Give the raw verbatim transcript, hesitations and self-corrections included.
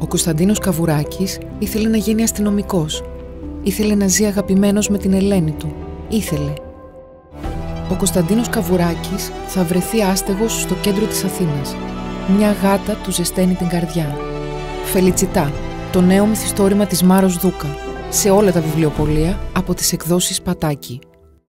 Ο Κωνσταντίνος Καβουράκης ήθελε να γίνει αστυνομικός. Ήθελε να ζει αγαπημένος με την Ελένη του. Ήθελε. Ο Κωνσταντίνος Καβουράκης θα βρεθεί άστεγος στο κέντρο της Αθήνας. Μια γάτα του ζεσταίνει την καρδιά. Φελιτσιτά, το νέο μυθιστόρημα της Μάρος Δούκα. Σε όλα τα βιβλιοπωλεία από τις εκδόσεις Πατάκη.